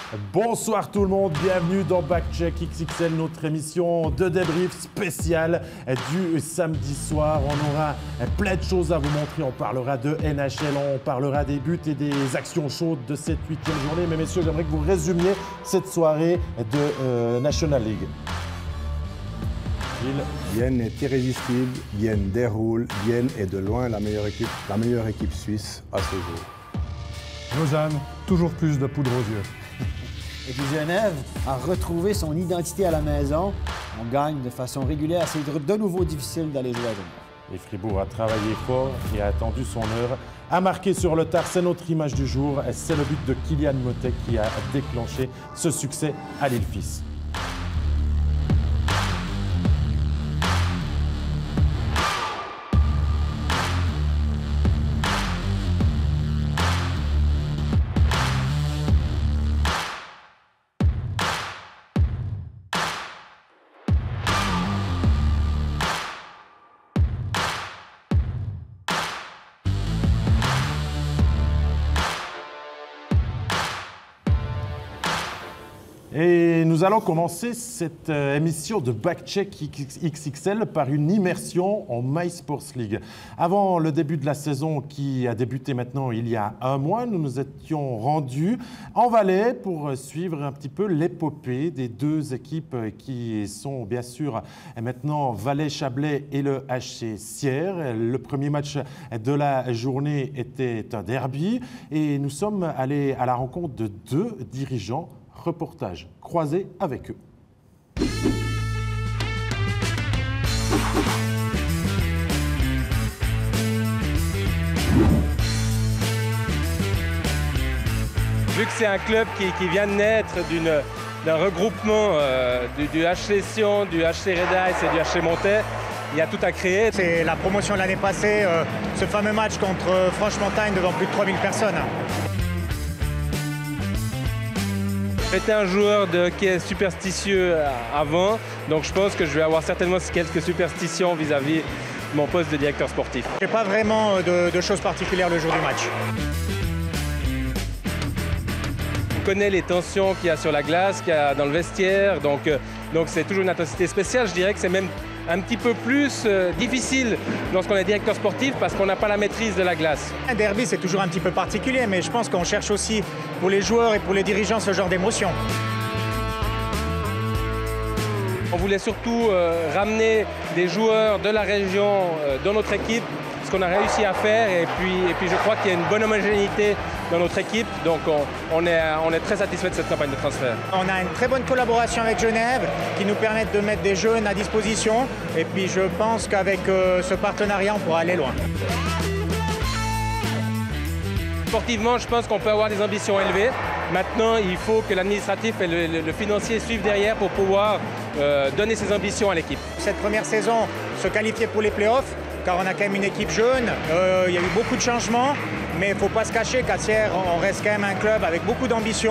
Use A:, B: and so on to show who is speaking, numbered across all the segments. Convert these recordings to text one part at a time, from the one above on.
A: Bonsoir tout le monde, bienvenue dans Backcheck XXL, notre émission de débrief spéciale du samedi soir. On aura plein de choses à vous montrer, on parlera de NHL, on parlera des buts et des actions chaudes de cette 8e journée. Mais messieurs, j'aimerais que vous résumiez cette soirée de National League.
B: Bienne est irrésistible, Bienne déroule, Bienne est de loin la meilleure équipe suisse à ce jour.
C: Lausanne, toujours plus de poudre aux yeux.
D: Et puis Genève a retrouvé son identité à la maison. On gagne de façon régulière. C'est de nouveau difficile d'aller jouer à Genève.
A: Et Fribourg a travaillé fort et a attendu son heure. A marqué sur le tard, c'est notre image du jour. C'est le but de Kylian Motet qui a déclenché ce succès à l'Île-Fils. Et nous allons commencer cette émission de Backcheck XXL par une immersion en MySports League. Avant le début de la saison qui a débuté maintenant il y a un mois, nous nous étions rendus en Valais pour suivre un petit peu l'épopée des deux équipes qui sont bien sûr maintenant Valais-Chablais et le HC Sierre. Le premier match de la journée était un derby et nous sommes allés à la rencontre de deux dirigeants. Reportage croisé avec eux.
E: Vu que c'est un club qui vient de naître d'un regroupement du HC Sion, du HC Red Ice et du HC Montais, il y a tout à créer.
F: C'est la promotion de l'année passée, ce fameux match contre Franche-Montagne devant plus de 3000 personnes.
E: J'étais un joueur de hockey superstitieux avant, donc je pense que je vais avoir certainement quelques superstitions vis-à-vis de mon poste de directeur sportif.
F: Je n'ai pas vraiment de choses particulières le jour du match.
E: On connaît les tensions qu'il y a sur la glace, qu'il y a dans le vestiaire, donc c'est toujours une intensité spéciale. Je dirais que c'est même un petit peu plus difficile lorsqu'on est directeur sportif parce qu'on n'a pas la maîtrise de la glace.
F: Un derby, c'est toujours un petit peu particulier, mais je pense qu'on cherche aussi pour les joueurs et pour les dirigeants ce genre d'émotion.
E: On voulait surtout ramener des joueurs de la région dans notre équipe, ce qu'on a réussi à faire, et puis je crois qu'il y a une bonne homogénéité dans notre équipe, donc on est très satisfait de cette campagne de transfert.
F: On a une très bonne collaboration avec Genève qui nous permet de mettre des jeunes à disposition, et puis je pense qu'avec ce partenariat, on pourra aller loin.
E: Sportivement, je pense qu'on peut avoir des ambitions élevées. Maintenant, il faut que l'administratif et le financier suivent derrière pour pouvoir donner ses ambitions à l'équipe.
F: Cette première saison, se qualifier pour les playoffs, car on a quand même une équipe jeune. Il y a eu beaucoup de changements, mais il ne faut pas se cacher qu'à Sierre, on reste quand même un club avec beaucoup d'ambition.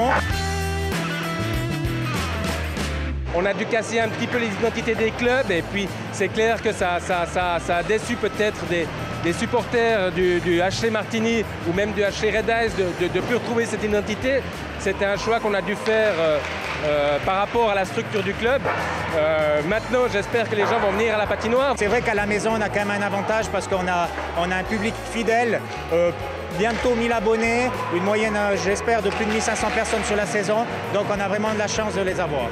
E: On a dû casser un petit peu les identités des clubs, et puis c'est clair que ça a déçu peut-être des supporters du HC Martigny ou même du HC Red Ice de ne plus retrouver cette identité. C'était un choix qu'on a dû faire par rapport à la structure du club. Maintenant, j'espère que les gens vont venir à la patinoire.
F: C'est vrai qu'à la maison, on a quand même un avantage parce qu'on a un public fidèle. Bientôt 1000 abonnés, une moyenne, j'espère, de plus de 1500 personnes sur la saison. Donc on a vraiment de la chance de les avoir.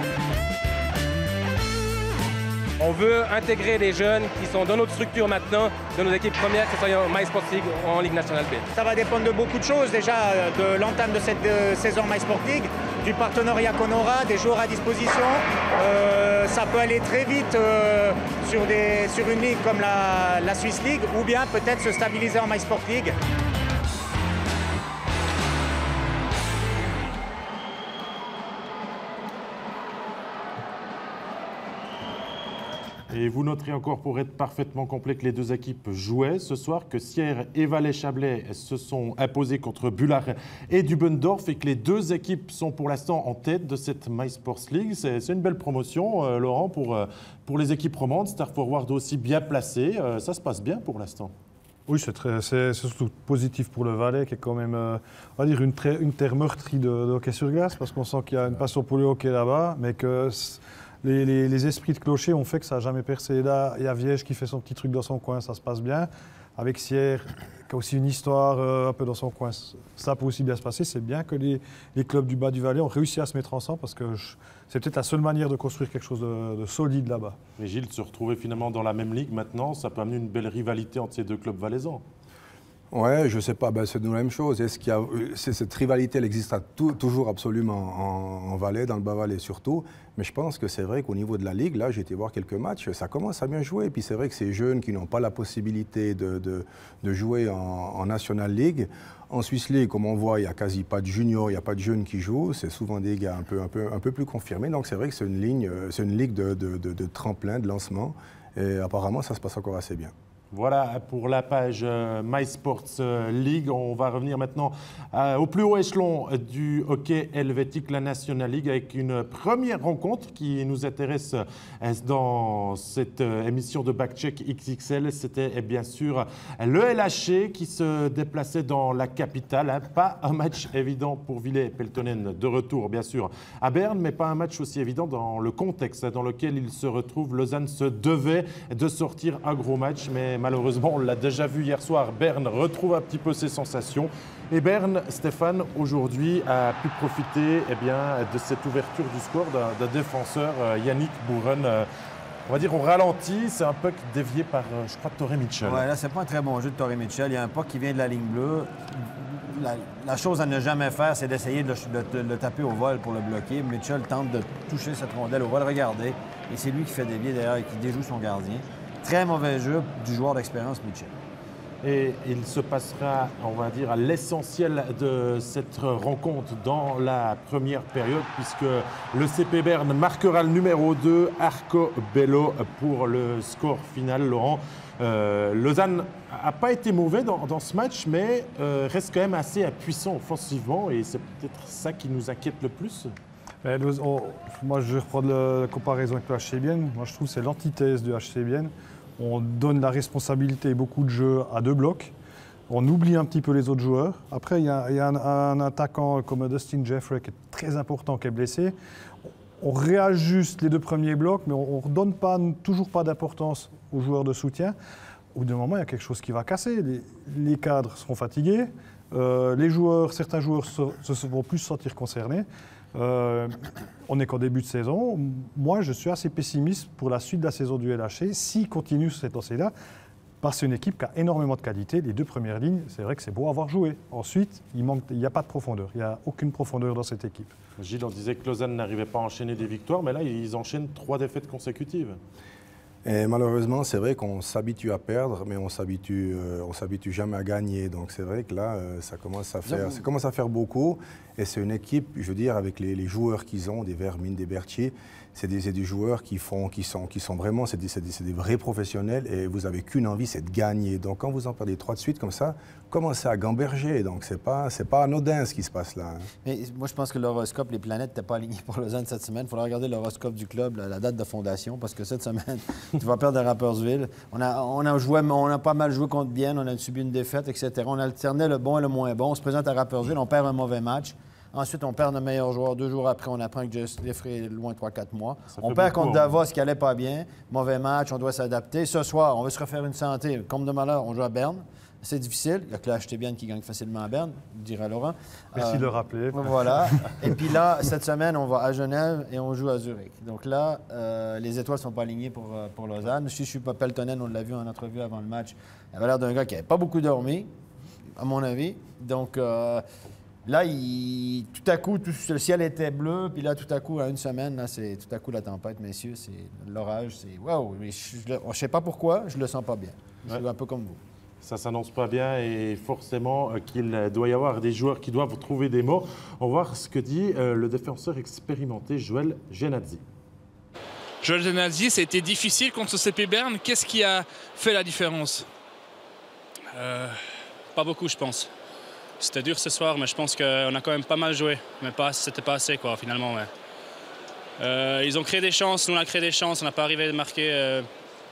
E: On veut intégrer les jeunes qui sont dans notre structure maintenant, dans nos équipes premières, que ce soit en MySports League ou en Ligue nationale B.
F: Ça va dépendre de beaucoup de choses. Déjà, de l'entame de cette saison MySports League, du partenariat qu'on aura, des joueurs à disposition. Ça peut aller très vite sur une ligue comme la Swiss League, ou bien peut-être se stabiliser en MySports League.
A: Et vous noterez encore, pour être parfaitement complet, que les deux équipes jouaient ce soir, que Sierre et Valais-Chablais se sont imposés contre Bullard et Dubendorf, et que les deux équipes sont pour l'instant en tête de cette MySports League. C'est une belle promotion, Laurent, pour les équipes romandes. Star Forward aussi bien placé. Ça se passe bien pour l'instant.
C: Oui, c'est surtout positif pour le Valais, qui est quand même, on va dire, une terre meurtrie de hockey sur glace, parce qu'on sent qu'il y a une passion pour le hockey là-bas, mais que les esprits de clocher ont fait que ça n'a jamais percé. Là, il y a Viège qui fait son petit truc dans son coin, ça se passe bien. Avec Sierre, qui a aussi une histoire un peu dans son coin, ça peut aussi bien se passer. C'est bien que les clubs du bas du Valais ont réussi à se mettre ensemble, parce que c'est peut-être la seule manière de construire quelque chose de solide là-bas.
A: Mais Gilles, se retrouver finalement dans la même ligue maintenant, ça peut amener une belle rivalité entre ces deux clubs valaisans.
B: Ouais, je sais pas, c'est nous la même chose. Est-ce qu'il y a cette rivalité, elle existera toujours absolument en Valais, dans le Bas-Valais surtout. Mais je pense que c'est vrai qu'au niveau de la Ligue, là, j'ai été voir quelques matchs, ça commence à bien jouer. Et puis c'est vrai que ces jeunes qui n'ont pas la possibilité de jouer en National League, en Swiss League, comme on voit, il n'y a quasi pas de juniors, il n'y a pas de jeunes qui jouent. C'est souvent des gars un peu plus confirmés. Donc c'est vrai que c'est une ligue de tremplin, de lancement. Et apparemment, ça se passe encore assez bien.
A: Voilà pour la page MySports League. On va revenir maintenant au plus haut échelon du hockey helvétique, la National League, avec une première rencontre qui nous intéresse dans cette émission de Backcheck XXL. C'était bien sûr le LHC qui se déplaçait dans la capitale. Pas un match évident pour Ville-Peltonen, de retour bien sûr à Berne, mais pas un match aussi évident dans le contexte dans lequel il se retrouve. Lausanne se devait de sortir un gros match, mais malheureusement, on l'a déjà vu hier soir, Berne retrouve un petit peu ses sensations. Et Berne, Stéphane, aujourd'hui, a pu profiter de cette ouverture du score d'un défenseur, Yannick Bouren. On va dire au ralenti, c'est un puck dévié par, je crois, Torrey Mitchell.
D: Ouais, là, c'est pas un très bon jeu de Torrey Mitchell. Il y a un puck qui vient de la ligne bleue. La chose à ne jamais faire, c'est d'essayer de le taper au vol pour le bloquer. Mitchell tente de toucher cette rondelle au vol, regardez. Et c'est lui qui fait dévier d'ailleurs et qui déjoue son gardien. Très mauvais jeu du joueur d'expérience Mitchell.
A: Et il se passera, on va dire, à l'essentiel de cette rencontre dans la première période, puisque le CP Berne marquera le numéro 2, Arco Bello, pour le score final, Laurent. Lausanne n'a pas été mauvais dans ce match, mais reste quand même assez puissant offensivement, et c'est peut-être ça qui nous inquiète le plus.
C: Moi, je vais reprendre la comparaison avec le HC Bienne. Moi, je trouve que c'est l'antithèse du HC Bienne. On donne la responsabilité et beaucoup de jeux à deux blocs. On oublie un petit peu les autres joueurs. Après, il y a un attaquant comme Dustin Jeffrey qui est très important, qui est blessé. On réajuste les deux premiers blocs, mais on ne redonne toujours pas d'importance aux joueurs de soutien. Au bout d'un moment, il y a quelque chose qui va casser. Les cadres seront fatigués. Certains joueurs vont plus se sentir concernés. On n'est qu'en début de saison. Moi, je suis assez pessimiste pour la suite de la saison du LHC. S'il continue sur cette lancée-là, parce que c'est une équipe qui a énormément de qualité. Les deux premières lignes, c'est vrai que c'est beau à avoir joué. Ensuite, il n'y a pas de profondeur. Il n'y a aucune profondeur dans cette équipe.
A: Gilles, on disait que Lausanne n'arrivait pas à enchaîner des victoires, mais là, ils enchaînent 3 défaites consécutives.
B: Et malheureusement, c'est vrai qu'on s'habitue à perdre, mais on s'habitue jamais à gagner. Donc c'est vrai que là, ça commence à faire beaucoup. Et c'est une équipe, je veux dire, avec les joueurs qu'ils ont, des Vermine, des Berthier, c'est des joueurs qui sont vraiment, c'est des vrais professionnels. Et vous n'avez qu'une envie, c'est de gagner. Donc quand vous en perdez 3 de suite comme ça, commencez à gamberger. Donc c'est pas anodin ce qui se passe là.
D: Mais moi, je pense que l'horoscope, les planètes n'étaient pas alignées pour Lausanne cette semaine. Il faudra regarder l'horoscope du club, la date de fondation, parce que cette semaine, tu vas perdre à Rapperswil. On a pas mal joué contre Bienne, on a subi une défaite, etc. On alternait le bon et le moins bon. On se présente à Rapperswil, on perd un mauvais match. Ensuite, on perd notre meilleur joueur. 2 jours après, on apprend que Jeffrey est loin 3-4 mois. On perd contre Davos, qui n'allait pas bien. Mauvais match, on doit s'adapter. Ce soir, on veut se refaire une santé. Comme de malheur, on joue à Berne. C'est difficile. Il n'y a que l'HT Bienne qui gagne facilement à Berne, dirait Laurent.
C: Merci de le rappeler.
D: Voilà. Et puis là, cette semaine, on va à Genève et on joue à Zurich. Donc là, les étoiles ne sont pas alignées pour Lausanne. Si je suis pas Peltonen, on l'a vu en entrevue avant le match, il avait l'air d'un gars qui n'avait pas beaucoup dormi, à mon avis. Donc là, tout à coup, le ciel était bleu, puis là, tout à coup, à une semaine, là, c'est tout à coup la tempête, messieurs, c'est l'orage, c'est waouh. Je ne sais pas pourquoi, je le sens pas bien. Je suis un peu comme vous.
A: Ça ne s'annonce pas bien et forcément qu'il doit y avoir des joueurs qui doivent trouver des mots. On va voir ce que dit le défenseur expérimenté Joël Genadzi.
G: Joël Genadzi, ça a été difficile contre ce CP Berne. Qu'est-ce qui a fait la différence? Pas beaucoup, je pense. C'était dur ce soir, mais je pense qu'on a quand même pas mal joué. Mais c'était pas assez, quoi, finalement. Ouais. Ils ont créé des chances, nous on a créé des chances. On n'a pas arrivé à marquer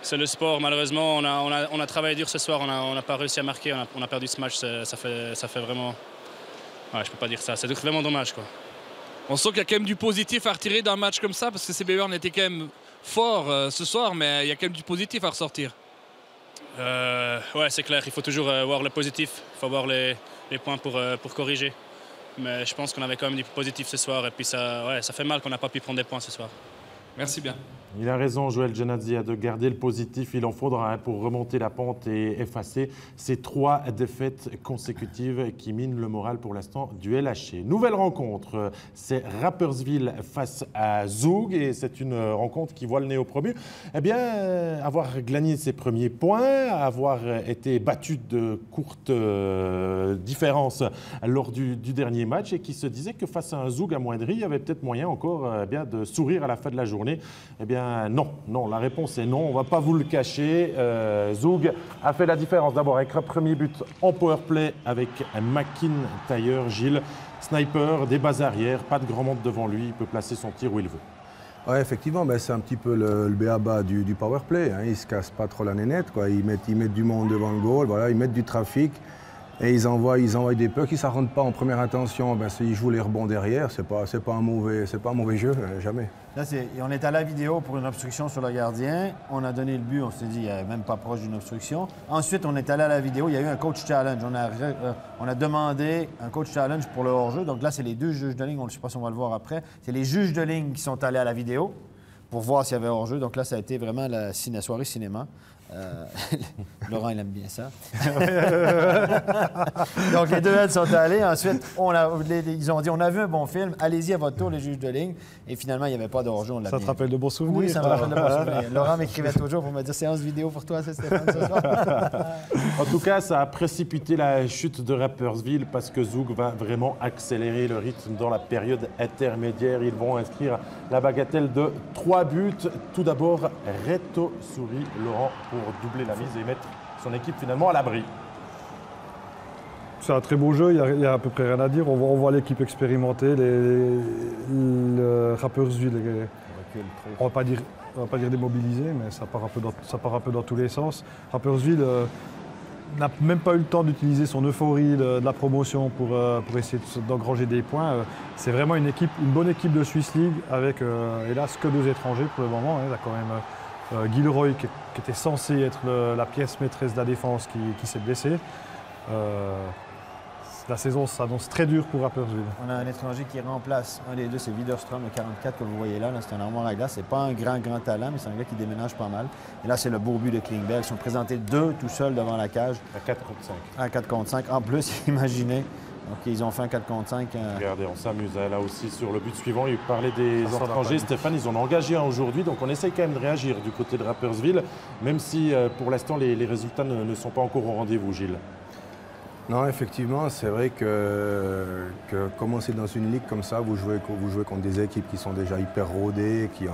G: c'est le sport. Malheureusement, on a travaillé dur ce soir, on n'a pas réussi à marquer, on a perdu ce match. Ça fait vraiment... Ouais, je peux pas dire ça, c'est vraiment dommage, quoi.
H: On sent qu'il y a quand même du positif à retirer d'un match comme ça, parce que CBER était quand même fort ce soir, mais il y a quand même du positif à ressortir.
G: Ouais, c'est clair, il faut toujours voir le positif, il faut voir les points pour corriger. Mais je pense qu'on avait quand même du positif ce soir, et puis ça fait mal qu'on n'a pas pu prendre des points ce soir.
H: Merci bien.
A: Il a raison, Joël Genazzi, de garder le positif. Il en faudra pour remonter la pente et effacer ces 3 défaites consécutives qui minent le moral pour l'instant du LHC. Nouvelle rencontre, c'est Rapperswil face à Zug et c'est une rencontre qui voit le nez au premier. Eh bien, avoir gagné ses premiers points, avoir été battu de courte différence lors du dernier match et qui se disait que face à un Zug amoindri, il y avait peut-être moyen encore de sourire à la fin de la journée. Eh bien, non, la réponse est non, on ne va pas vous le cacher. Zug a fait la différence d'abord avec un premier but en powerplay avec McIntyre, Gilles. Sniper, des bases arrière, pas de grand monde devant lui, il peut placer son tir où il veut.
B: Ouais, effectivement, c'est un petit peu le b.a.-ba du powerplay. Ils ne se cassent pas trop la nénette, quoi. Ils mettent du monde devant le goal, voilà, ils mettent du trafic. Et ils envoient des pucks, ils ne s'arrondent pas en première intention, ils jouent les rebonds derrière, c'est pas un mauvais jeu, jamais.
D: Là, on est à la vidéo pour une obstruction sur le gardien, on a donné le but, on s'est dit, il n'est même pas proche d'une obstruction. Ensuite, on est allé à la vidéo, il y a eu un coach challenge, on a demandé un coach challenge pour le hors-jeu, donc là, c'est les 2 juges de ligne, je ne sais pas si on va le voir après, c'est les juges de ligne qui sont allés à la vidéo pour voir s'il y avait hors-jeu, donc là, ça a été vraiment la soirée cinéma. Laurent, il aime bien ça. Donc, les 2 aides sont allés. Ensuite, ils ont dit, on a vu un bon film, allez-y à votre tour, les juges de ligne. Et finalement, il n'y avait pas d'hors-jeu.
C: Ça te rappelle de bons souvenirs?
D: Oui, ça me rappelle de bons souvenirs. Laurent m'écrivait toujours pour me dire, séance vidéo pour toi, c'est Stéphane, ce soir.
A: En tout cas, ça a précipité la chute de Rapperswil parce que Zug va vraiment accélérer le rythme dans la période intermédiaire. Ils vont inscrire la bagatelle de 3 buts. Tout d'abord, Reto Souris, Laurent, pour doubler la mise et mettre son équipe finalement à l'abri.
C: C'est un très beau jeu, il y a à peu près rien à dire. On voit l'équipe expérimentée, le Rapperswil, on ne va pas dire démobilisé, mais ça part un peu dans tous les sens. Rapperswil n'a même pas eu le temps d'utiliser son euphorie de la promotion pour essayer d'engranger des points. C'est vraiment une bonne équipe de Swiss League avec, hélas, que 2 étrangers pour le moment. Il y a quand même Gilroy qui était censé être la pièce maîtresse de la défense qui s'est blessé. La saison s'annonce très dure pour Rapperswil.
D: On a un étranger qui remplace un des 2, c'est Widerström, le 44 que vous voyez là. C'est un armoire à glace. C'est pas un grand talent, mais c'est un gars qui déménage pas mal. Et là, c'est le beau but de Klingberg. Ils sont présentés 2 tout seuls devant la cage.
A: À 4 contre 5.
D: À 4 contre 5. En plus, imaginez. Donc, ils ont fait un 4 contre 5.
A: Regardez, on s'amuse là aussi sur le but suivant. Il parlait des étrangers. Stéphane, ils en ont engagé un aujourd'hui. Donc, on essaye quand même de réagir du côté de Rapperswil, même si pour l'instant, les résultats ne sont pas encore au rendez-vous, Gilles.
B: Non, effectivement, c'est vrai que commencer dans une ligue comme ça, vous jouez contre des équipes qui sont déjà hyper rodées, qui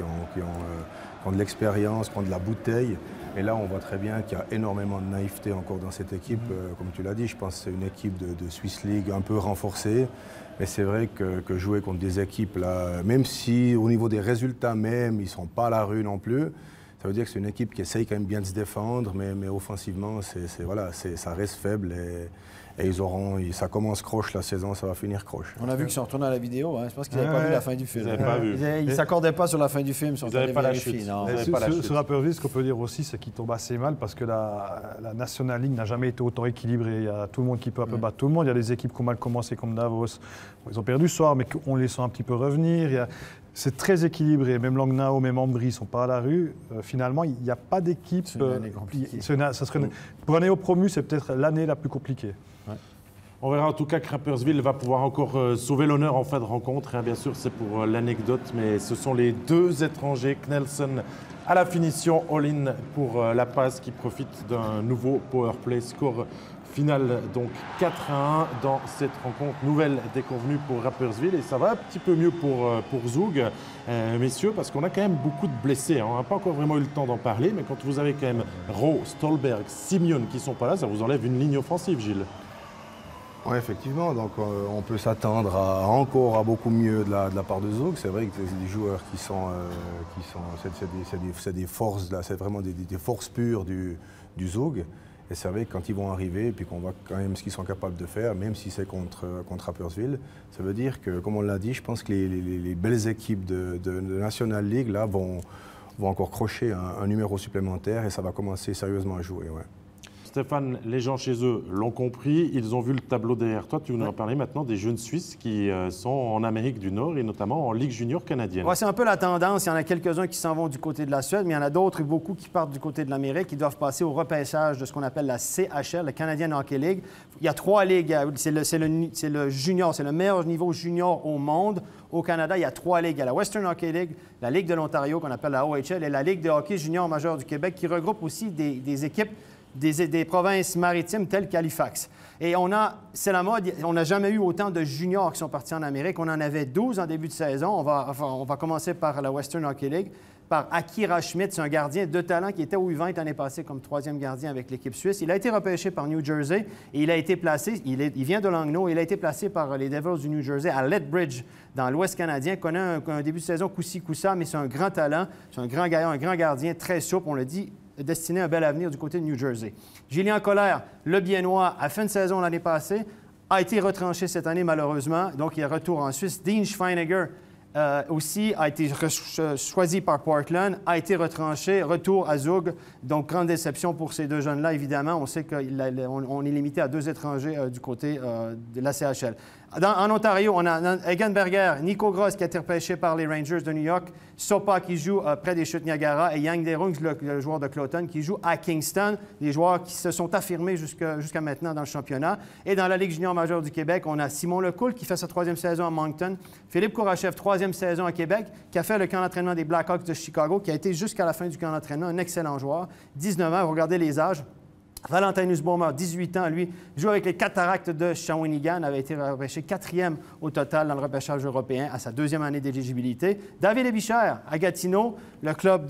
B: ont de l'expérience, qui ont de la bouteille. Et là, on voit très bien qu'il y a énormément de naïveté encore dans cette équipe. Comme tu l'as dit, je pense que c'est une équipe de Swiss League un peu renforcée. Mais c'est vrai que jouer contre des équipes, là, même si au niveau des résultats même, ils ne sont pas à la rue non plus, ça veut dire que c'est une équipe qui essaye quand même bien de se défendre, mais offensivement, ça reste faible et ça commence croche la saison, ça va finir croche.
D: On a vu qu'ils sont retournés à la vidéo, je pense qu'ils n'avaient pas vu la fin du film. Ils ne s'accordaient pas sur la fin du film,
A: ils n'avaient pas la chute.
C: Sur Rapperswil, ce qu'on peut dire aussi, c'est qu'ils tombent assez mal parce que la National League n'a jamais été autant équilibrée. Il y a tout le monde qui peut un peu battre tout le monde. Il y a des équipes qui ont mal commencé comme Davos. Ils ont perdu ce soir, mais on les sent un petit peu revenir. C'est très équilibré. Même Langnau, même Ambry ne sont pas à la rue. Finalement, il n'y a pas d'équipe.
D: C'est une année compliquée.
C: Pour un néo-promu, c'est peut-être l'année la plus compliquée.
A: Ouais. On verra en tout cas que Rapperswil va pouvoir encore sauver l'honneur en fin de rencontre. Bien sûr, c'est pour l'anecdote, mais ce sont les 2 étrangers, Knelson à la finition, all-in pour la passe qui profite d'un nouveau powerplay. Score final donc 4-1 dans cette rencontre. Nouvelle déconvenue pour Rapperswil et ça va un petit peu mieux pour Zug, messieurs, parce qu'on a quand même beaucoup de blessés. On n'a pas encore vraiment eu le temps d'en parler, mais quand vous avez quand même Rowe, Stolberg, Simeon qui ne sont pas là, ça vous enlève une ligne offensive, Gilles.
B: Oui, effectivement. Donc, on peut s'attendre encore à beaucoup mieux de la part de Zug. C'est vrai que c'est des joueurs c'est des forces, c'est vraiment des forces pures du Zug. Et c'est vrai que quand ils vont arriver, et puis qu'on voit quand même ce qu'ils sont capables de faire, même si c'est contre Rapperswil, ça veut dire que, comme on l'a dit, je pense que les belles équipes de National League là, vont encore crocher un numéro supplémentaire et ça va commencer sérieusement à jouer. Ouais.
A: Stéphane, les gens chez eux l'ont compris, ils ont vu le tableau derrière toi. Tu nous en parler maintenant des jeunes Suisses qui sont en Amérique du Nord et notamment en Ligue junior canadienne.
D: Ouais, c'est un peu la tendance. Il y en a quelques-uns qui s'en vont du côté de la Suède, mais il y en a d'autres, beaucoup qui partent du côté de l'Amérique, qui doivent passer au repêchage de ce qu'on appelle la CHL, la Canadian Hockey League. Il y a 3 ligues. C'est le junior, c'est le meilleur niveau junior au monde. Au Canada, il y a 3 ligues. Il y a la Western Hockey League, la Ligue de l'Ontario, qu'on appelle la OHL, et la Ligue de hockey junior majeur du Québec, qui regroupe aussi des équipes des provinces maritimes telles qu'Halifax. Et c'est la mode, on n'a jamais eu autant de juniors qui sont partis en Amérique. On en avait 12 en début de saison. On va commencer par la Western Hockey League, par Akira Schmidt, c'est un gardien de talent qui était au U20 l'année passée comme 3e gardien avec l'équipe suisse. Il a été repêché par New Jersey et il a été placé, il vient de Langnau, il a été placé par les Devils du New Jersey à Lethbridge, dans l'Ouest canadien. Il connaît un début de saison coup-ci, coup-ça, mais c'est un grand talent, c'est un grand gaillard, un grand gardien, très souple, on le dit, destiné à un bel avenir du côté de New Jersey. Julien Colère, le Biennois, à fin de saison l'année passée, a été retranché cette année malheureusement, donc il est retour en Suisse. Dean Schweinegger aussi a été choisi par Portland, a été retranché, retour à Zug. Donc, grande déception pour ces deux jeunes-là, évidemment. On sait qu'on est limité à 2 étrangers du côté de la CHL. En Ontario, on a Eggenberger, Nico Gross qui a été repêché par les Rangers de New York, Sopa qui joue près des Chutes Niagara et Yang Derungs, le joueur de Cloton, qui joue à Kingston, des joueurs qui se sont affirmés jusqu'à maintenant dans le championnat. Et dans la Ligue junior majeure du Québec, on a Simon Lecoul qui fait sa 3e saison à Moncton, Philippe Kourachev, 3e saison à Québec, qui a fait le camp d'entraînement des Blackhawks de Chicago, qui a été jusqu'à la fin du camp d'entraînement un excellent joueur, 19 ans, regardez les âges. Valentin Nussbaumer, 18 ans, lui, joue avec les Cataractes de Shawinigan, avait été repêché 4e au total dans le repêchage européen à sa 2e année d'éligibilité. David Ebichère, à Gatineau, le club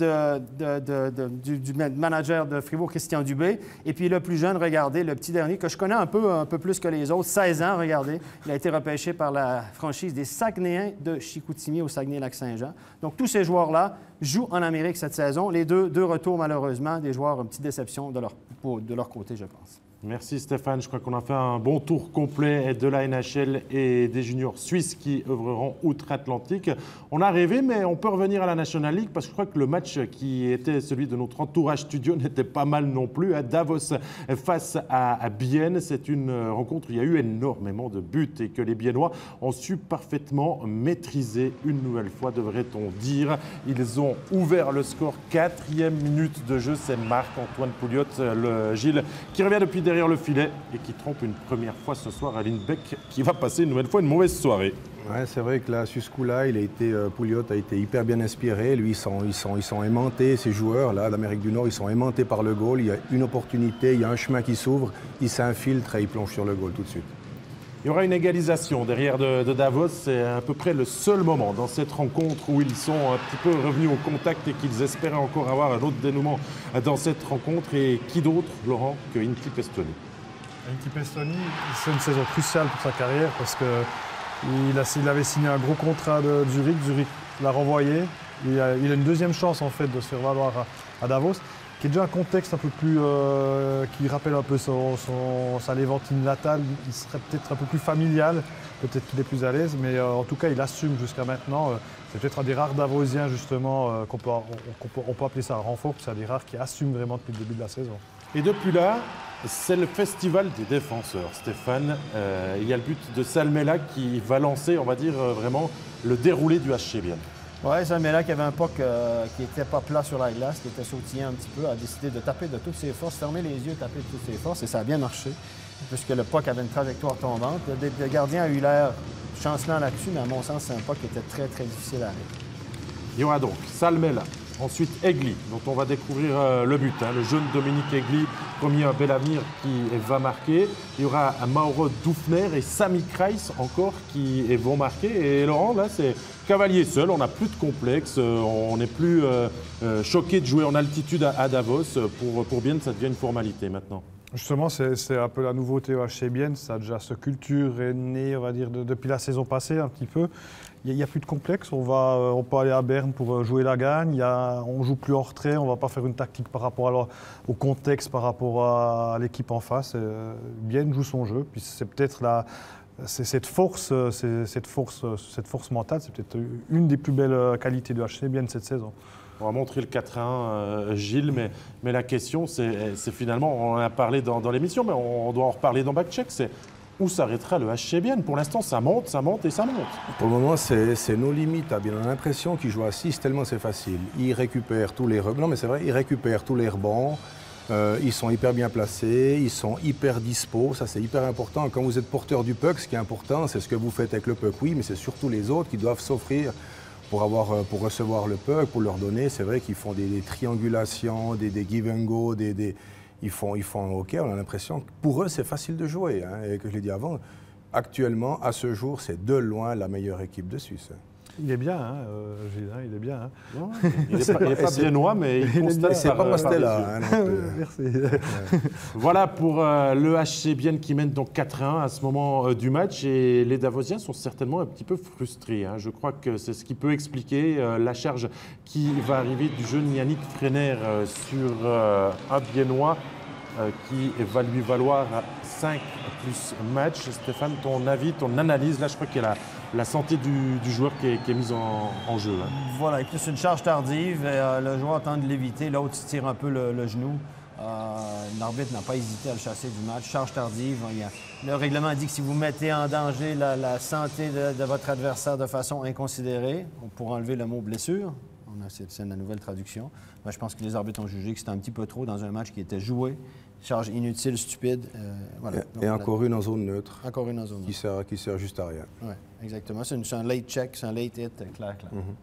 D: du manager de Fribourg, Christian Dubé. Et puis le plus jeune, regardez, le petit dernier, que je connais un peu plus que les autres, 16 ans, regardez. Il a été repêché par la franchise des Saguenayens de Chicoutimi au Saguenay-Lac-Saint-Jean. Donc tous ces joueurs-là jouent en Amérique cette saison. Les deux retours, malheureusement, des joueurs, une petite déception de leur côté, je pense.
A: Merci Stéphane. Je crois qu'on a fait un bon tour complet de la NHL et des juniors suisses qui œuvreront outre-Atlantique. On a rêvé, mais on peut revenir à la National League parce que je crois que le match qui était celui de notre entourage studio n'était pas mal non plus. À Davos face à Bienne, c'est une rencontre où il y a eu énormément de buts et que les Biennois ont su parfaitement maîtriser une nouvelle fois, devrait-on dire. Ils ont ouvert le score, 4e minute de jeu. C'est Marc-Antoine Pouliot, le Gilles, qui revient depuis derrière le filet et qui trompe une première fois ce soir à Lindbeck, qui va passer une nouvelle fois une mauvaise soirée.
B: Ouais, c'est vrai que là, sur ce coup-là, Pouliot a été hyper bien inspiré. Lui, ils sont aimantés, ces joueurs-là d'Amérique du Nord, ils sont aimantés par le goal. Il y a une opportunité, il y a un chemin qui s'ouvre, il s'infiltre et il plonge sur le goal tout de suite.
A: Il y aura une égalisation derrière de Davos. C'est à peu près le seul moment dans cette rencontre où ils sont un petit peu revenus au contact et qu'ils espéraient encore avoir un autre dénouement dans cette rencontre. Et qui d'autre, Laurent, que Inti Pestoni?
C: Inti Pestoni, c'est une saison cruciale pour sa carrière parce qu'il avait signé un gros contrat de Zurich. Zurich l'a renvoyé. Il a une deuxième chance en fait de se faire valoir à Davos, qui est déjà un contexte un peu plus, qui rappelle un peu sa Léventine natale. Il serait peut-être un peu plus familial, peut-être qu'il est plus à l'aise, mais en tout cas, il assume jusqu'à maintenant. C'est peut-être un des rares Davosiens, justement, on peut appeler ça un renfort, parce que c'est un des rares qui assume vraiment depuis le début de la saison.
A: Et depuis là, c'est le festival des défenseurs, Stéphane. Il y a le but de Salmela qui va lancer, on va dire, vraiment le déroulé du HC Bienne.
D: Oui, Salmela qui avait un puck qui n'était pas plat sur la glace, qui était sautillant un petit peu, a décidé de taper de toutes ses forces, fermer les yeux, taper de toutes ses forces, et ça a bien marché, puisque le puck avait une trajectoire tombante. Le gardien a eu l'air chancelant là-dessus, mais à mon sens, c'est un puck qui était très, très difficile à arrêter.
A: Il y aura donc Salmela, ensuite Egli, dont on va découvrir le but. Le jeune Dominique Egli, promis un bel avenir, qui va marquer. Il y aura Mauro Dufner et Sami Kreis encore qui vont marquer. Et Laurent, là, c'est cavalier seul, on n'a plus de complexe, on n'est plus choqué de jouer en altitude à Davos. Pour Bienne, ça devient une formalité maintenant.
C: Justement, c'est un peu la nouveauté au HC Bienne. Ça a déjà cette culture est née, on va dire, depuis la saison passée un petit peu. Il n'y a plus de complexe. On peut aller à Berne pour jouer la gagne. On ne joue plus en retrait. On ne va pas faire une tactique par rapport au contexte, par rapport à l'équipe en face. Bienne joue son jeu. Puis c'est peut-être cette force mentale, c'est peut-être une des plus belles qualités du HC Bienne cette saison.
A: On va montrer le 4-1, Gilles, mais la question, c'est finalement, on en a parlé dans l'émission, mais on doit en reparler dans Backcheck, c'est où s'arrêtera le HC Bienne. Pour l'instant, ça monte et ça monte.
B: Pour le moment, c'est nos limites à Bienne. On a l'impression qu'ils jouent à 6 tellement c'est facile. Ils récupèrent tous les rebonds. Non, mais c'est vrai, ils récupèrent tous les rebonds. Ils sont hyper bien placés, ils sont hyper dispo. Ça, c'est hyper important. Quand vous êtes porteur du puck, ce qui est important, c'est ce que vous faites avec le puck, oui, mais c'est surtout les autres qui doivent s'offrir pour recevoir le puck, pour leur donner. C'est vrai qu'ils font des triangulations, des give and go, ils font OK. On a l'impression que pour eux, c'est facile de jouer. Hein, et que je l'ai dit avant, actuellement, à ce jour, c'est de loin la meilleure équipe de Suisse.
C: Il est bien, hein, Gilles, il est bien. Hein.
A: Non, il n'est pas viennois, mais il constate.
B: C'est pas Pastella.
C: Merci.
A: Voilà pour le HC Bienne qui mène donc 4-1 à ce moment du match. Et les Davosiens sont certainement un petit peu frustrés. Hein. Je crois que c'est ce qui peut expliquer la charge qui va arriver du jeune Yannick Freiner sur un Biennois qui va lui valoir 5 plus match. Stéphane, ton avis, ton analyse, là je crois qu'il y a la santé du joueur qui est mise en jeu. Hein.
D: Voilà, et puis c'est une charge tardive. Et, le joueur tente de l'éviter, l'autre tire un peu le genou. L'arbitre n'a pas hésité à le chasser du match. Charge tardive. Le règlement dit que si vous mettez en danger la santé de votre adversaire de façon inconsidérée, pour enlever le mot blessure, c'est la nouvelle traduction. Moi, je pense que les arbitres ont jugé que c'était un petit peu trop dans un match qui était joué. Charge inutile, stupide. Voilà.
B: Et encore une en zone neutre.
D: Encore une en zone neutre.
B: Qui sert juste à rien.
D: Oui, exactement. C'est un late check, c'est un late hit, clair.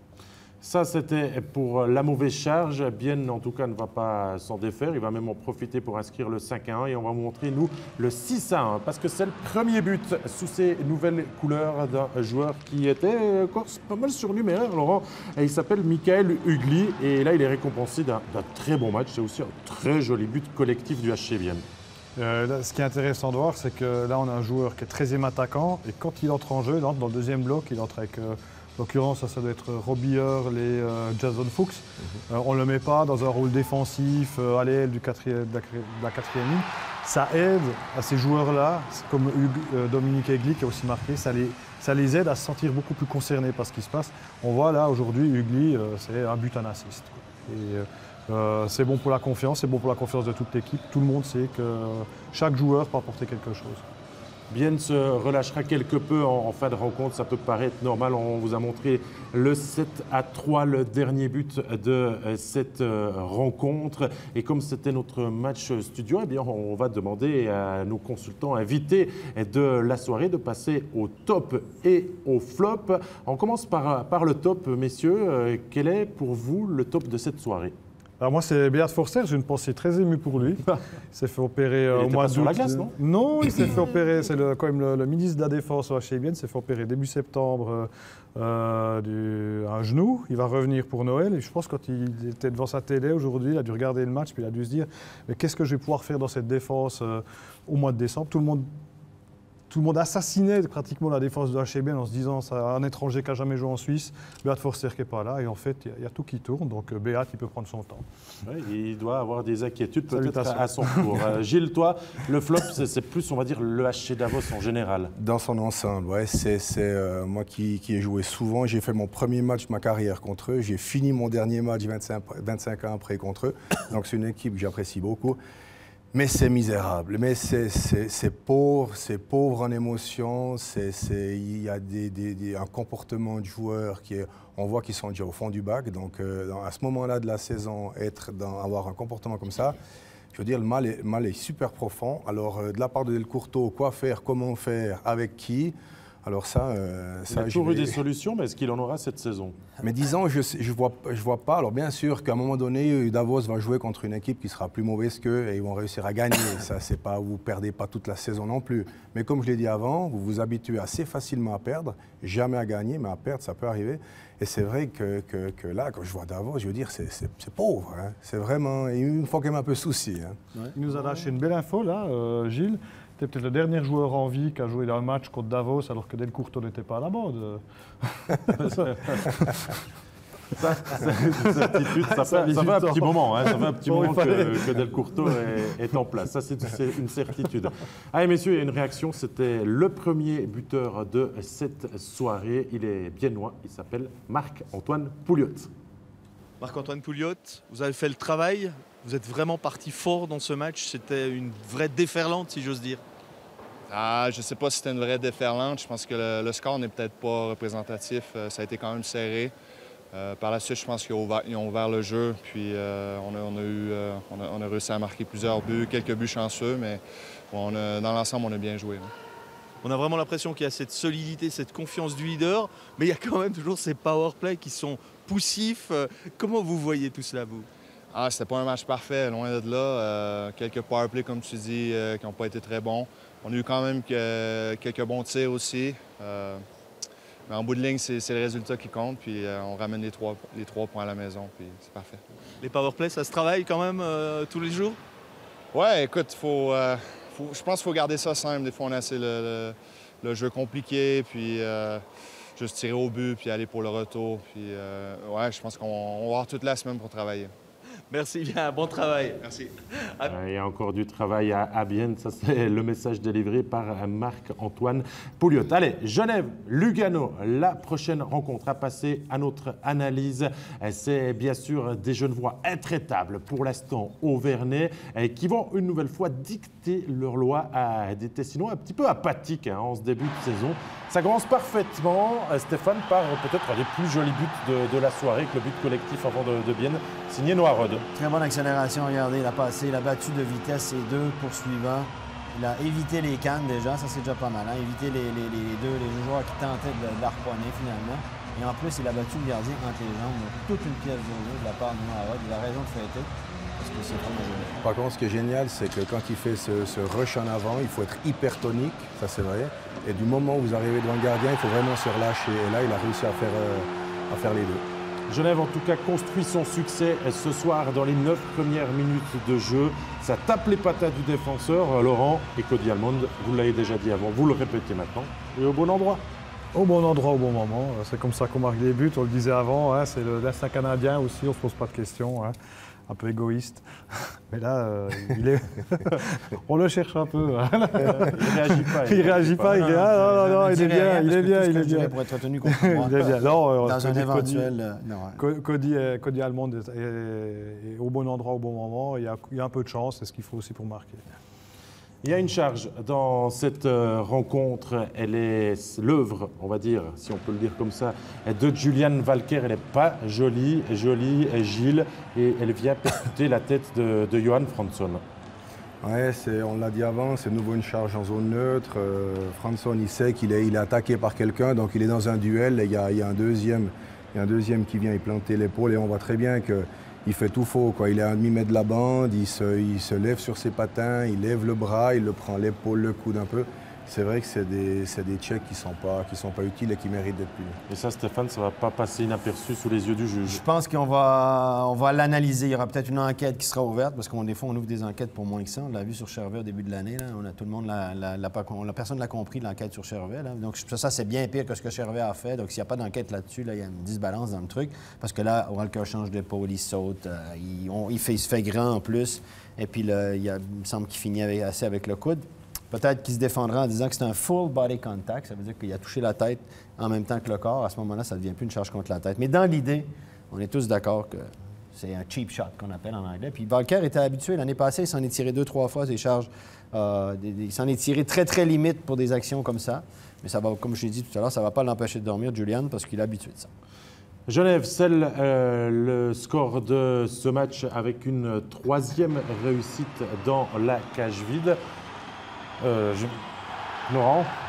A: Ça, c'était pour la mauvaise charge. Bienne, en tout cas, ne va pas s'en défaire. Il va même en profiter pour inscrire le 5-1. Et on va vous montrer, nous, le 6-1. Parce que c'est le premier but sous ces nouvelles couleurs d'un joueur qui était pas mal surnuméraire, Laurent. Et il s'appelle Michael Hugli. Et là, il est récompensé d'un très bon match. C'est aussi un très joli but collectif du HC Bienne.
C: Là, ce qui est intéressant de voir, c'est que là, on a un joueur qui est 13e attaquant. Et quand il entre en jeu, il entre dans le deuxième bloc. Il entre avec... En l'occurrence, ça doit être Robbie Earl et Jason Fuchs. On ne le met pas dans un rôle défensif à l'aile de la quatrième ligne. Ça aide à ces joueurs-là, comme Dominique Egli qui a aussi marqué, ça les aide à se sentir beaucoup plus concernés par ce qui se passe. On voit là aujourd'hui, Egli, c'est un but, un assist. Et c'est bon pour la confiance, c'est bon pour la confiance de toute l'équipe. Tout le monde sait que chaque joueur peut apporter quelque chose.
A: Bienne se relâchera quelque peu en fin de rencontre, ça peut paraître normal. On vous a montré le 7-3, le dernier but de cette rencontre. Et comme c'était notre match studio, eh bien, on va demander à nos consultants invités de la soirée de passer au top et au flop. On commence par le top, messieurs. Quel est pour vous le top de cette soirée ?
C: Alors moi, c'est Beat Forster, j'ai une pensée très émue pour lui. Il s'est fait opérer au mois d'août.
A: Sur la glace, non ?
C: Non, il s'est fait opérer, c'est quand même le ministre de la Défense au HC Bienne, s'est fait opérer début septembre un genou. Il va revenir pour Noël. Et je pense que quand il était devant sa télé aujourd'hui, il a dû regarder le match, puis il a dû se dire mais qu'est-ce que je vais pouvoir faire dans cette défense au mois de décembre ? Tout le monde assassinait pratiquement la défense de HC Bienne en se disant c'est un étranger qui n'a jamais joué en Suisse, Beat Forster qui n'est pas là. Et en fait, il y a tout qui tourne. Donc Beat, il peut prendre son temps.
A: Oui, il doit avoir des inquiétudes peut-être à son tour. Gilles, toi, le flop, c'est plus, on va dire, le HC Davos en général.
B: Dans son ensemble, ouais, c'est moi qui ai joué souvent. J'ai fait mon premier match de ma carrière contre eux. J'ai fini mon dernier match 25 ans après contre eux. Donc c'est une équipe que j'apprécie beaucoup. Mais c'est misérable, mais c'est pauvre en émotion, il y a un comportement de joueurs on voit qu'ils sont déjà au fond du bac, donc à ce moment-là de la saison, avoir un comportement comme ça, je veux dire, le mal est super profond. Alors de la part de Del Courteau, quoi faire, comment faire, avec qui, Alors ça,
A: il a toujours eu des solutions, mais est-ce qu'il en aura cette saison?
B: Mais disons, je vois pas. Alors bien sûr qu'à un moment donné, Davos va jouer contre une équipe qui sera plus mauvaise qu'eux et ils vont réussir à gagner. Ça, c'est pas, vous perdez pas toute la saison non plus. Mais comme je l'ai dit avant, vous vous habituez assez facilement à perdre, jamais à gagner, mais à perdre, ça peut arriver. Et c'est vrai que là, quand je vois Davos, je veux dire, c'est pauvre. Hein. C'est vraiment, il me faut quand même un peu souci. Hein.
C: Ouais. Il nous a lâché une belle info là, Gilles. C'était peut-être le dernier joueur en vie qui a joué dans un match contre Davos alors que Del Curto n'était pas à la mode.
A: Ça, c'est une certitude, ça fait un petit moment, hein, ça fait un petit moment que Del Curto est en place. Ça, c'est une certitude. Allez, messieurs, il y a une réaction. C'était le premier buteur de cette soirée. Il est biennois, il s'appelle Marc-Antoine Pouliot.
I: Marc-Antoine Pouliot, vous avez fait le travail. Vous êtes vraiment parti fort dans ce match. C'était une vraie déferlante, si j'ose dire.
J: Je ne sais pas si c'était une vraie déferlante. Je pense que le score n'est peut-être pas représentatif. Ça a été quand même serré. Par la suite, je pense qu'ils ont ouvert le jeu. Puis on a réussi à marquer plusieurs buts, quelques buts chanceux, mais dans l'ensemble, on a bien joué. Là.
I: On a vraiment l'impression qu'il y a cette solidité, cette confiance du leader, mais il y a quand même toujours ces power plays qui sont poussifs. Comment vous voyez tout cela, vous?
J: C'était pas un match parfait, loin de là. Quelques power plays, comme tu dis, qui n'ont pas été très bons. On a eu quand même quelques bons tirs aussi. Mais en bout de ligne, c'est le résultat qui compte. Puis on ramène les trois points à la maison. Puis c'est parfait.
I: Les power plays, ça se travaille quand même tous les jours?
J: Ouais, écoute, je pense qu'il faut garder ça simple. Des fois, on a assez le jeu compliqué. Puis juste tirer au but, puis aller pour le retour. Puis ouais, je pense qu'on va avoir toute la semaine pour travailler.
I: Merci bien, bon travail.
J: Merci.
A: Il y a encore du travail à Bienne, ça c'est le message délivré par Marc-Antoine Pouliot. Allez, Genève-Lugano, la prochaine rencontre à passer à notre analyse. C'est bien sûr des Genevois intraitables pour l'instant au Vernet qui vont une nouvelle fois dicter leur loi à des Tessinois un petit peu apathiques en ce début de saison. Ça commence parfaitement, Stéphane, par peut-être un des plus jolis buts de la soirée, avec le but collectif avant de Bienne, signé Noirod.
D: Très bonne accélération, regardez, il a battu de vitesse ses deux poursuivants. Il a évité les cannes déjà, ça c'est déjà pas mal. Hein? Éviter les joueurs qui tentaient de l'arpoigner finalement. Et en plus, il a battu le gardien entre les jambes. Donc, toute une pièce de jeu de la part de Noirod. Il a raison de fêter. Parce que c'est vraiment joli.
B: Par contre, ce qui est génial, c'est que quand il fait ce rush en avant, il faut être hypertonique, ça c'est vrai. Et du moment où vous arrivez devant le gardien, il faut vraiment se relâcher. Et là, il a réussi à faire les deux.
A: Genève, en tout cas, construit son succès ce soir dans les 9 premières minutes de jeu. Ça tape les patates du défenseur, Laurent, et Cody Almond, vous l'avez déjà dit avant, vous le répétez maintenant, et au bon endroit.
C: Au bon endroit, au bon moment. C'est comme ça qu'on marque des buts, on le disait avant. Hein, c'est l'instinct canadien aussi, on ne se pose pas de questions. Hein. Un peu égoïste. Mais là, on le cherche un peu. Il réagit pas. Il est bien.
D: Pour être tenu contre moi.
C: Il est bien. Non,
D: dans un éventuel...
C: Cody Almond est au bon endroit, au bon moment. Il y a un peu de chance, c'est ce qu'il faut aussi pour marquer.
A: Il y a une charge dans cette rencontre. Elle est l'œuvre, on va dire, si on peut le dire comme ça, de Julian Walker. Elle n'est pas jolie, Gilles, et elle vient percuter la tête de Johan Franson.
B: Ouais, on l'a dit avant, c'est de nouveau une charge en zone neutre. Franson, il sait qu'il est attaqué par quelqu'un, donc il est dans un duel. Et il y a un deuxième qui vient y planter l'épaule, et on voit très bien que il fait tout faux, quoi. Il est à un demi-mètre de la bande, il se lève sur ses patins, il lève le bras, il le prend l'épaule, le coude un peu. C'est vrai que c'est des checks qui sont pas utiles et qui méritent d'être punis.
A: Et ça, Stéphane, ça ne va pas passer inaperçu sous les yeux du juge.
D: Je pense qu'on va l'analyser. Il y aura peut-être une enquête qui sera ouverte, parce qu'on des fois, on ouvre des enquêtes pour moins que ça. On l'a vu sur Chervais au début de l'année. Tout le monde, personne ne l'a compris, l'enquête sur Chervais. Là. Donc ça, c'est bien pire que ce que Chervais a fait. Donc s'il n'y a pas d'enquête là-dessus, là, il y a une disbalance dans le truc. Parce que là, Walker change d'épaule, il saute, il se fait grand en plus. Et puis là, il me semble qu'il finit assez avec le coude. Peut-être qu'il se défendra en disant que c'est un full body contact. Ça veut dire qu'il a touché la tête en même temps que le corps. À ce moment-là, ça ne devient plus une charge contre la tête. Mais dans l'idée, on est tous d'accord que c'est un cheap shot qu'on appelle en anglais. Puis Walker était habitué. L'année passée, il s'en est tiré 2-3 fois des charges. Il s'en est tiré très, très limite pour des actions comme ça. Mais ça va, comme je l'ai dit tout à l'heure, ça ne va pas l'empêcher de dormir, Julian, parce qu'il est habitué de ça.
A: Genève scelle le score de ce match avec une 3e réussite dans la cage vide. Laurent,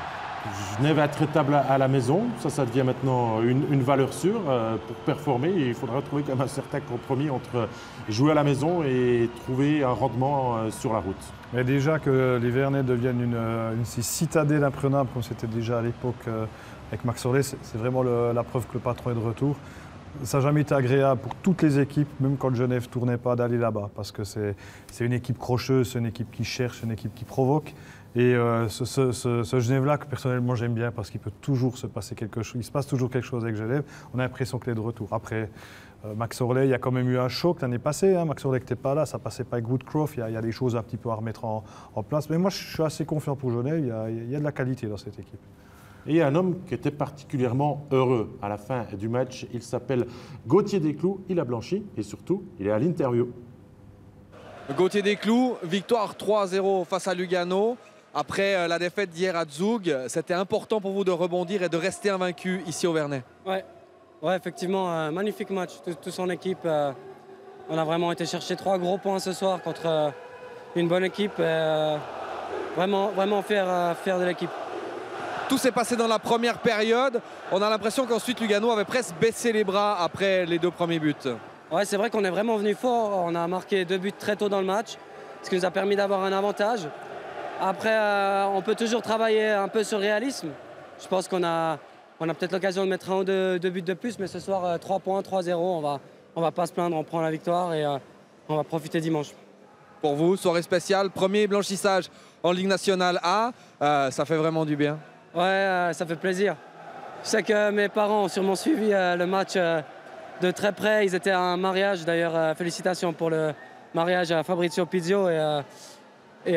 A: Genève est intraitable à la maison. Ça devient maintenant une valeur sûre. Pour performer, il faudra trouver comme un certain compromis entre jouer à la maison et trouver un rendement sur la route.
C: Mais déjà que les Vernets deviennent une citadelle imprenable, comme c'était déjà à l'époque avec Max Orley, c'est vraiment la preuve que le patron est de retour. Ça n'a jamais été agréable pour toutes les équipes, même quand Genève ne tournait pas, d'aller là-bas, parce que c'est une équipe crocheuse, c'est une équipe qui cherche, une équipe qui provoque. Et ce Genève-là, que personnellement j'aime bien, parce qu'il peut toujours se passer quelque chose, il se passe toujours quelque chose avec Genève, on a l'impression qu'il est de retour. Après, Max Orley, il y a quand même eu un choc l'année passée, hein. Max Orley n'était pas là, ça ne passait pas avec Woodcroft, il y a des choses un petit peu à remettre en place. Mais moi, je suis assez confiant pour Genève, il y a de la qualité dans cette équipe.
A: Et il y a un homme qui était particulièrement heureux à la fin du match. Il s'appelle Gauthier Desclous, il a blanchi et surtout, il est à l'interview.
K: Gauthier Desclous, victoire 3-0 face à Lugano. Après la défaite d'hier à Zug, c'était important pour vous de rebondir et de rester invaincu ici au Vernet.
L: Ouais, effectivement, un magnifique match. Toute son équipe, on a vraiment été chercher 3 gros points ce soir contre une bonne équipe. Vraiment fier de l'équipe.
K: Tout s'est passé dans la première période. On a l'impression qu'ensuite Lugano avait presque baissé les bras après les 2 premiers buts.
L: Ouais, c'est vrai qu'on est vraiment venu fort. On a marqué 2 buts très tôt dans le match, ce qui nous a permis d'avoir un avantage. Après, on peut toujours travailler un peu sur le réalisme. Je pense qu'on a peut-être l'occasion de mettre 1 ou 2 buts de plus, mais ce soir, 3 points, 3-0, on va pas se plaindre, on prend la victoire et on va profiter dimanche.
K: Pour vous, soirée spéciale, premier blanchissage en Ligue nationale A, ça fait vraiment du bien.
L: Ouais, ça fait plaisir. Je sais que mes parents ont sûrement suivi le match de très près. Ils étaient à un mariage, d'ailleurs, félicitations pour le mariage à Fabrizio Pizio. Ouais,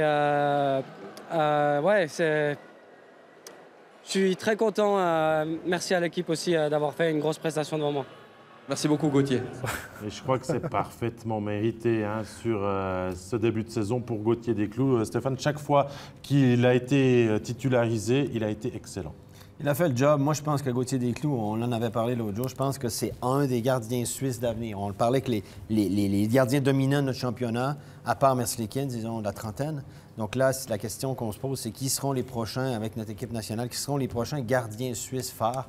L: je suis très content. Merci à l'équipe aussi d'avoir fait une grosse prestation devant moi.
K: Merci beaucoup Gauthier.
A: Et je crois que c'est parfaitement mérité sur ce début de saison pour Gauthier Desclous. Stéphane, chaque fois qu'il a été titularisé, il a été excellent.
D: Il a fait le job. Moi, je pense que Gauthier Desclous, on en avait parlé l'autre jour, je pense que c'est un des gardiens suisses d'avenir. On le parlait que les gardiens dominants de notre championnat, à part Merzlikins, disons, de la trentaine. Donc là, la question qu'on se pose, c'est qui seront les prochains, avec notre équipe nationale, qui seront les prochains gardiens suisses phares?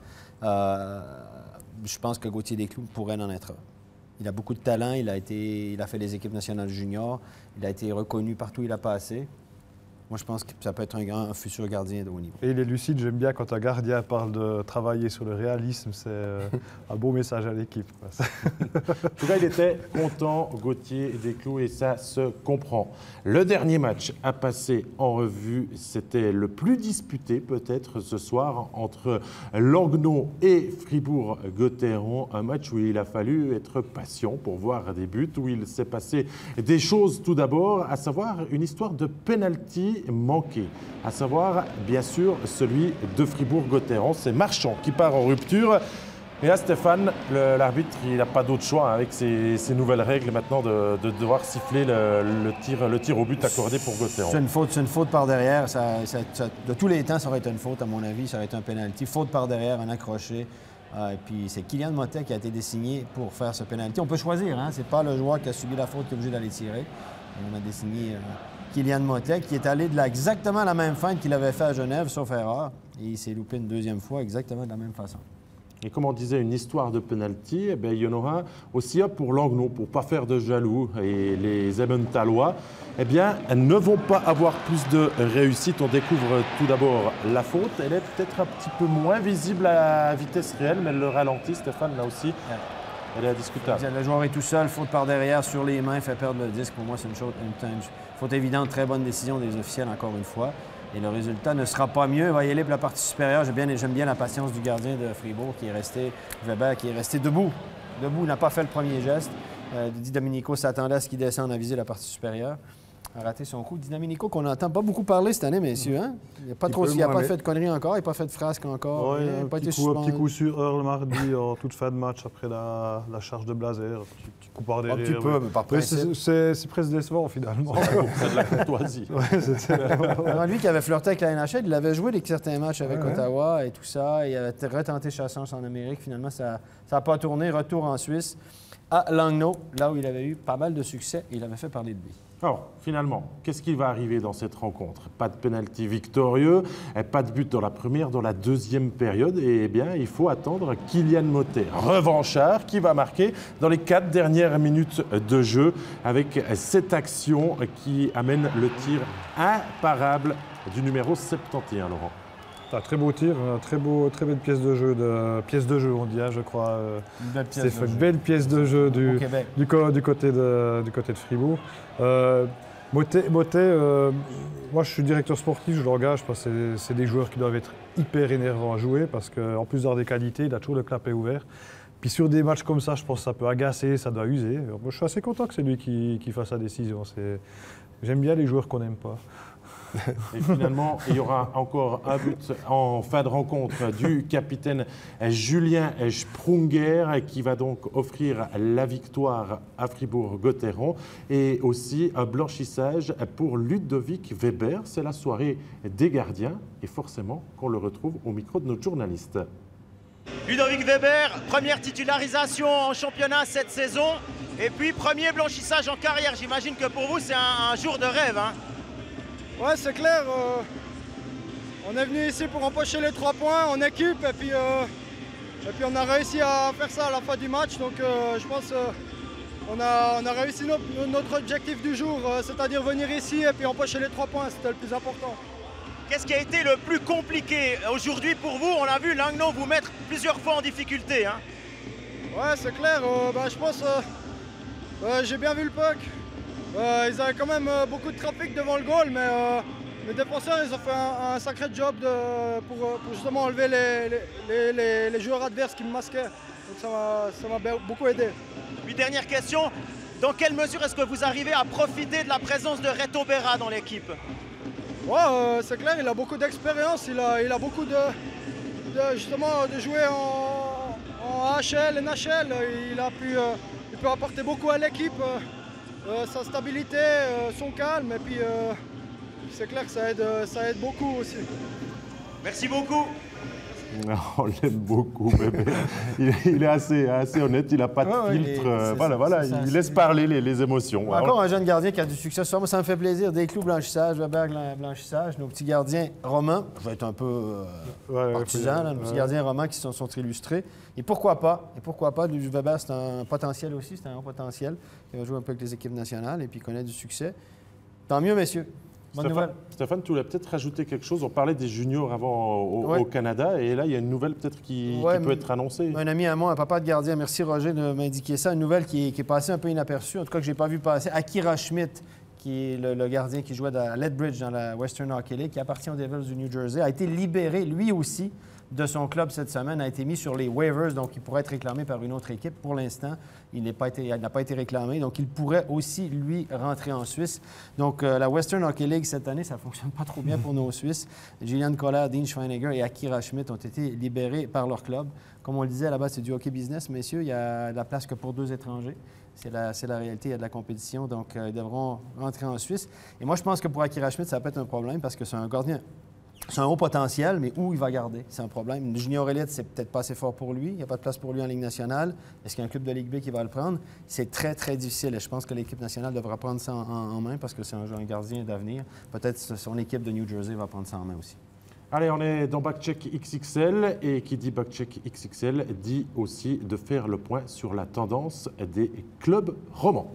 D: Je pense que Gauthier Desclous pourrait en être un. Il a beaucoup de talent, il a fait les équipes nationales juniors, il a été reconnu partout où il a passé. Moi, je pense que ça peut être un futur gardien de haut niveau.
C: Et il est lucide, j'aime bien quand un gardien parle de travailler sur le réalisme, c'est un beau message à l'équipe.
A: En tout cas, il était content, Gauthier Desclous, et ça se comprend. Le dernier match à passer en revue, c'était le plus disputé peut-être ce soir entre Langnau et Fribourg-Gotteron. Un match où il a fallu être patient pour voir des buts, où il s'est passé des choses tout d'abord, à savoir une histoire de penalty manqué, à savoir bien sûr celui de Fribourg-Gotteron. C'est Marchand qui part en rupture. Et là, Stéphane, l'arbitre, il n'a pas d'autre choix avec ces nouvelles règles maintenant de devoir siffler le tir au but accordé pour Gotteron.
D: C'est une faute par derrière. De tous les temps, ça aurait été une faute, à mon avis. Ça aurait été un penalty. Faute par derrière, un accroché. Et puis, c'est Kylian Motet qui a été désigné pour faire ce penalty. On peut choisir, hein? C'est pas le joueur qui a subi la faute qui est obligé d'aller tirer. On a désigné Kylian Motet, qui est allé de exactement la même feinte qu'il avait fait à Genève, sauf erreur. Et il s'est loupé une deuxième fois exactement de la même façon.
A: Et comme on disait, une histoire de penalty, eh bien, il y en aura aussi pour Langnau, pour ne pas faire de jaloux. Et les Emmentalois, eh bien, ne vont pas avoir plus de réussite. On découvre tout d'abord la faute. Elle est peut-être un petit peu moins visible à vitesse réelle, mais elle le ralentit, Stéphane, là aussi. Ouais. Elle est discutable.
D: Le joueur est tout seul, faute par derrière, sur les mains, fait perdre le disque. Pour moi, c'est une faute évidente, très bonne décision des officiels, encore une fois. Et le résultat ne sera pas mieux. Il va y aller pour la partie supérieure. J'aime bien la patience du gardien de Fribourg qui est resté, Weber, qui est resté debout. Debout, il n'a pas fait le premier geste. Di Domenico s'attendait à ce qu'il descende à viser la partie supérieure. A raté son coup. Di Domenico, qu'on n'entend pas beaucoup parler cette année, messieurs. Hein? Il n'a pas fait de conneries encore, il n'a pas fait de frasque encore.
C: Ouais, un petit coup sur Earl mardi en toute fin de match après la charge de Blazer. Petit coup par derrière.
D: Un petit peu, mais par principe.
C: C'est presque décevant finalement.
A: C'est de la courtoisie.
D: Alors, lui qui avait flirté avec la NHL, il avait joué certains matchs avec Ottawa et tout ça. Il avait retenté sa chance en Amérique. Finalement, ça n'a pas tourné. Retour en Suisse. à Langnau, là où il avait eu pas mal de succès et il avait fait parler de lui.
A: Alors, finalement, qu'est-ce qui va arriver dans cette rencontre? Pas de pénalty victorieux, pas de but dans la première, dans la deuxième période. Et eh bien, il faut attendre Kylian Motet, revanchard, qui va marquer dans les 4 dernières minutes de jeu avec cette action qui amène le tir imparable du numéro 71, Laurent.
C: Un très beau tir, très belle pièce de jeu, on dit, hein, je crois. C'est une belle pièce de jeu du côté de Fribourg. Motet, moi je suis directeur sportif, je l'engage parce que c'est des joueurs qui doivent être hyper énervants à jouer parce qu'en plus d'avoir des qualités, il a toujours le clapet ouvert. Puis sur des matchs comme ça, je pense que ça peut agacer, ça doit user. Moi, je suis assez content que c'est lui qui fasse sa décision. J'aime bien les joueurs qu'on n'aime pas.
A: Et finalement, il y aura encore un but en fin de rencontre du capitaine Julien Sprunger qui va donc offrir la victoire à Fribourg-Gotteron et aussi un blanchissage pour Ludovic Weber. C'est la soirée des gardiens et forcément qu'on le retrouve au micro de notre journaliste.
M: Ludovic Weber, première titularisation en championnat cette saison et puis premier blanchissage en carrière. J'imagine que pour vous c'est un jour de rêve, hein.
N: Ouais, c'est clair. On est venu ici pour empocher les 3 points en équipe et puis on a réussi à faire ça à la fin du match. Donc je pense qu'on a réussi notre objectif du jour, c'est-à-dire venir ici et puis empocher les 3 points. C'était le plus important.
M: Qu'est-ce qui a été le plus compliqué aujourd'hui pour vous? On a vu Langnau vous mettre plusieurs fois en difficulté, hein.
N: Ouais, c'est clair. Je pense j'ai bien vu le puck. Ils avaient quand même beaucoup de trafic devant le goal, mais les défenseurs ils ont fait un sacré job pour justement enlever les joueurs adverses qui me masquaient. Donc ça m'a beaucoup aidé.
M: Puis dernière question, dans quelle mesure est-ce que vous arrivez à profiter de la présence de Reto Berra dans l'équipe?
N: Ouais, c'est clair, il a beaucoup d'expérience, il a beaucoup justement de jouer en AHL, NHL. Il peut apporter beaucoup à l'équipe. Sa stabilité, son calme, et puis c'est clair que ça aide beaucoup aussi.
M: Merci beaucoup.
A: On l'aime beaucoup, bébé. Il est assez honnête, il n'a pas de filtre. Il laisse parler les émotions.
D: Encore un jeune gardien qui a du succès. Moi, ça me fait plaisir. Des clous, blanchissage, Weber, blanchissage. Nos petits gardiens romans, je vais être un peu partisan, nos petits gardiens romans qui sont illustrés. Et pourquoi pas? Weber, c'est un potentiel aussi, c'est un haut potentiel. Il va jouer un peu avec les équipes nationales et puis il connaît du succès. Tant mieux, messieurs.
A: Stéphane, tu voulais peut-être rajouter quelque chose. On parlait des juniors avant au Canada et là, il y a une nouvelle peut-être qui peut être annoncée.
D: Un ami à moi, un papa de gardien, merci Roger de m'indiquer ça. Une nouvelle qui est passée un peu inaperçue, en tout cas que je n'ai pas vu passer. Akira Schmidt, qui est le gardien qui jouait à Lethbridge dans la Western Hockey League, qui appartient aux Devils du New Jersey, a été libéré lui aussi de son club cette semaine, a été mis sur les waivers, donc il pourrait être réclamé par une autre équipe. Pour l'instant, il n'a pas été réclamé, donc il pourrait aussi, lui, rentrer en Suisse. Donc la Western Hockey League, cette année, ça ne fonctionne pas trop bien pour nos Suisses. Julian Kohler, Dean Schweinegger et Akira Schmidt ont été libérés par leur club. Comme on le disait, là-bas, c'est du hockey business, messieurs. Il y a de la place que pour 2 étrangers. C'est la réalité, il y a de la compétition, donc ils devront rentrer en Suisse. Et moi, je pense que pour Akira Schmidt, ça peut être un problème parce que c'est un gardien. C'est un haut potentiel, mais où il va garder? C'est un problème. Une junior élite, c'est peut-être pas assez fort pour lui. Il n'y a pas de place pour lui en Ligue nationale. Est-ce qu'il y a un club de Ligue B qui va le prendre? C'est très, très difficile. Et je pense que l'équipe nationale devra prendre ça en main parce que c'est un gardien d'avenir. Peut-être son équipe de New Jersey va prendre ça en main aussi.
A: Allez, on est dans Backcheck XXL et qui dit Backcheck XXL dit aussi de faire le point sur la tendance des clubs romans.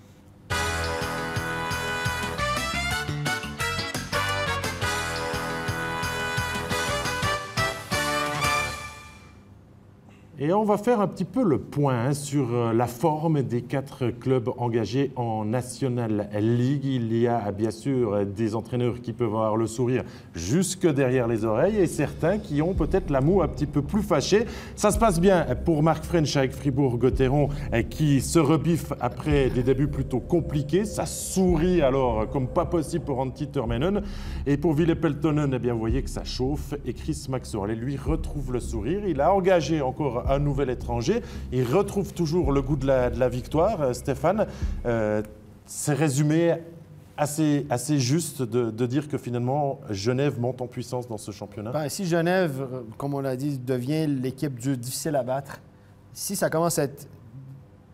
A: Et on va faire un petit peu le point sur la forme des 4 clubs engagés en National League. Il y a bien sûr des entraîneurs qui peuvent avoir le sourire jusque derrière les oreilles et certains qui ont peut-être la moue un petit peu plus fâchée. Ça se passe bien pour Marc French avec Fribourg-Gotteron qui se rebiffe après des débuts plutôt compliqués. Ça sourit alors comme pas possible pour Antti Törmänen. Et pour Ville Peltonen, eh bien, vous voyez que ça chauffe. Et Chris Maxwell, lui, retrouve le sourire. Il a engagé encore un nouvel étranger. Il retrouve toujours le goût de la victoire. Stéphane, c'est résumé assez juste de dire que finalement Genève monte en puissance dans ce championnat?
D: Si Genève, comme on l'a dit, devient l'équipe difficile à battre, si ça commence à être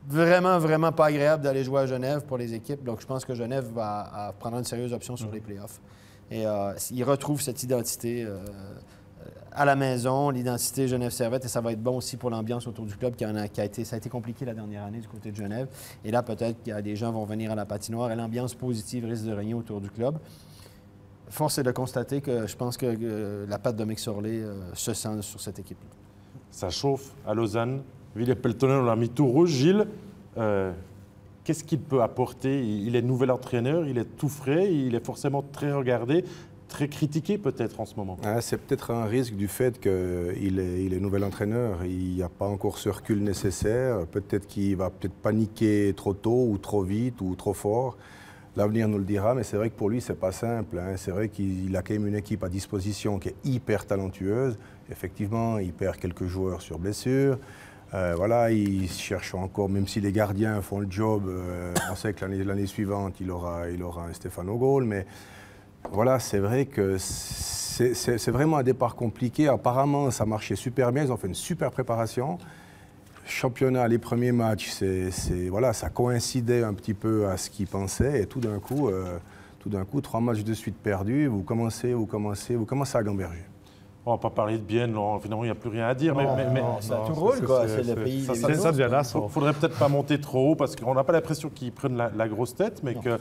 D: vraiment, vraiment pas agréable d'aller jouer à Genève pour les équipes. Donc, je pense que Genève va prendre une sérieuse option sur les playoffs. Et ils retrouvent cette identité à la maison, l'identité Genève-Servette, et ça va être bon aussi pour l'ambiance autour du club ça a été compliqué la dernière année du côté de Genève. Et là, peut-être qu'il y a des gens vont venir à la patinoire et l'ambiance positive risque de régner autour du club. Force est de constater que je pense que la patte de Mick Sorley se sent sur cette équipe-là.
A: Ça chauffe à Lausanne. Ville Peltonen, on l'a mis tout rouge. Gilles, qu'est-ce qu'il peut apporter? Il est nouvel entraîneur, il est tout frais, il est forcément très regardé, très critiqué peut-être en ce moment.
B: C'est peut-être un risque du fait qu'il est nouvel entraîneur. Il n'y a pas encore ce recul nécessaire. Peut-être qu'il va paniquer trop tôt ou trop vite ou trop fort. L'avenir nous le dira, mais c'est vrai que pour lui, c'est pas simple. C'est vrai qu'il a quand même une équipe à disposition qui est hyper talentueuse. Effectivement, il perd quelques joueurs sur blessure. Voilà, il cherche encore, même si les gardiens font le job, on sait que l'année suivante, il aura un Stefano Gol, mais voilà, c'est vrai que c'est vraiment un départ compliqué. Apparemment, ça marchait super bien, ils ont fait une super préparation. Championnat, les premiers matchs, voilà, ça coïncidait un petit peu à ce qu'ils pensaient, et tout d'un coup, 3 matchs de suite perdus, vous commencez à gamberger.
A: On ne va pas parler de Bienne, finalement, il n'y a plus rien à dire.
D: Ça tout roule, quoi. C'est le pays.
C: Ça devient là.
A: Il ne faudrait peut-être pas monter trop haut parce qu'on n'a pas l'impression qu'ils prennent la grosse tête, mais que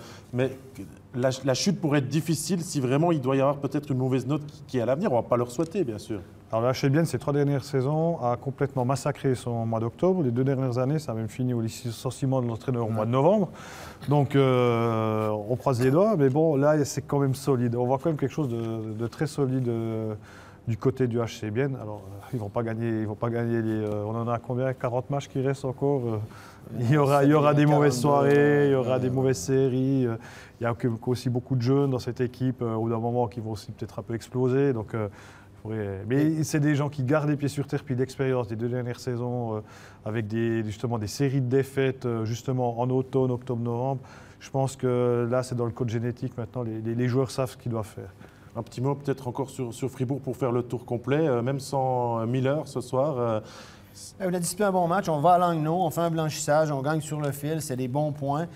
A: la chute pourrait être difficile si vraiment il doit y avoir peut-être une mauvaise note qui est à l'avenir. On ne va pas leur souhaiter, bien sûr.
C: Alors le HC Bienne, ces 3 dernières saisons, a complètement massacré son mois d'octobre. Les 2 dernières années, ça a même fini au licenciement de l'entraîneur au mois de novembre. Donc on croise les doigts, mais bon, là, c'est quand même solide. On voit quand même quelque chose de très solide du côté du HC Bienne. Alors, ils vont pas gagner on en a combien? 40 matchs qui restent encore. Il y aura des mauvaises soirées, il y aura des mauvaises séries. Il y a aussi beaucoup de jeunes dans cette équipe, au d'un moment, qui vont aussi peut-être un peu exploser. Donc, mais c'est des gens qui gardent les pieds sur terre, puis d'expérience des 2 dernières saisons, avec justement des séries de défaites, justement en automne, octobre, novembre. Je pense que là, c'est dans le code génétique maintenant. Les joueurs savent ce qu'ils doivent faire.
A: Un petit mot peut-être encore sur Fribourg pour faire le tour complet, même sans Miller ce soir.
D: On a disputé un bon match, on va à Langnau, on fait un blanchissage, on gagne sur le fil, c'est des bons points.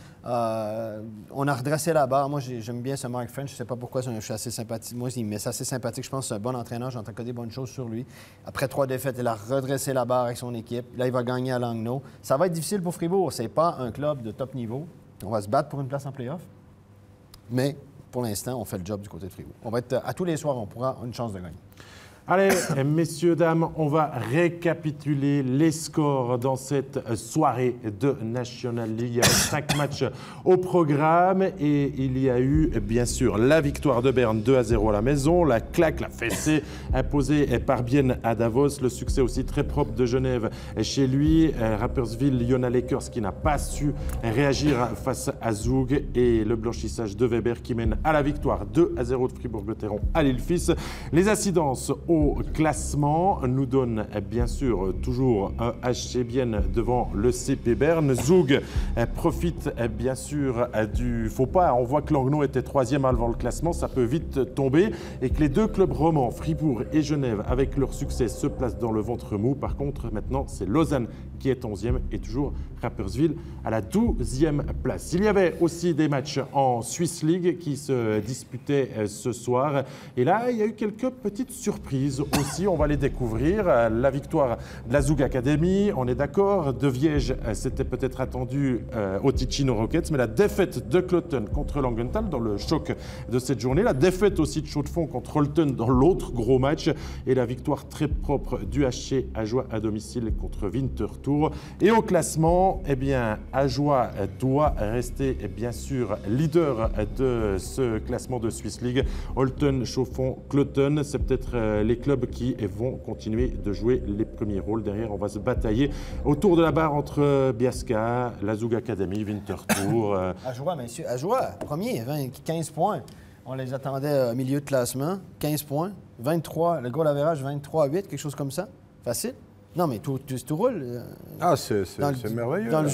D: On a redressé la barre. Moi, j'aime bien ce Mark French, je ne sais pas pourquoi, je suis assez sympathique. Moi, il me met ça assez sympathique, je pense que c'est un bon entraîneur, j'entends que des bonnes choses sur lui. Après 3 défaites, il a redressé la barre avec son équipe. Là, il va gagner à Langnau. Ça va être difficile pour Fribourg, c'est pas un club de top niveau. On va se battre pour une place en play-off, mais pour l'instant, on fait le job du côté de Fribourg. On va être à tous les soirs, on pourra une chance de gagner.
A: Allez, messieurs, dames, on va récapituler les scores dans cette soirée de National League. Il y a 5 matchs au programme et il y a eu, bien sûr, la victoire de Berne 2-0 à la maison, la claque, la fessée imposée par Bienne à Davos, le succès aussi très propre de Genève chez lui, Rapperswil, Jona Lakers qui n'a pas su réagir face à Zug et le blanchissage de Weber qui mène à la victoire 2-0 de Fribourg-Gotteron à l'Ilfis. Les incidences au classement nous donne bien sûr toujours un HC Bienne devant le CP Berne. Zug profite bien sûr du faux pas. On voit que Langnau était 3e avant le classement, ça peut vite tomber et que les 2 clubs romans, Fribourg et Genève, avec leur succès, se placent dans le ventre mou. Par contre, maintenant, c'est Lausanne qui est 11e et toujours Rapperswil à la 12e place. Il y avait aussi des matchs en Swiss League qui se disputaient ce soir. Et là, il y a eu quelques petites surprises aussi. On va les découvrir. La victoire de la Zug Academy, on est d'accord. De Viège, c'était peut-être attendu au Ticino Rockets. Mais la défaite de Cloton contre Langenthal dans le choc de cette journée. La défaite aussi de Chaux-de-Fonds contre Holten dans l'autre gros match. Et la victoire très propre du HC Ajoie à domicile contre Winterthur. Et au classement, eh bien, Ajoie doit rester bien sûr leader de ce classement de Swiss League. Holten, Chaux-de-Fonds, Cloton, c'est peut-être les clubs qui vont continuer de jouer les premiers rôles. Derrière, on va se batailler autour de la barre entre Biasca, la Zug Academy, Winterthur.
D: Ajoie, messieurs, Ajoie, premier, 15 points. On les attendait au milieu de classement, 15 points, 23, le goal average 23-8, quelque chose comme ça. Facile. Non, mais tout roule.
B: C'est merveilleux.
D: Dans le